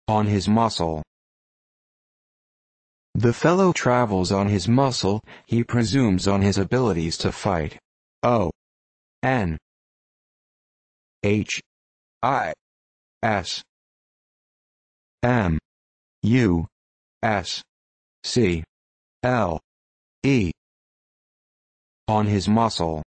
On his muscle. The fellow travels on his muscle, he presumes on his abilities to fight. O N H I S M U S C L E. On his muscle.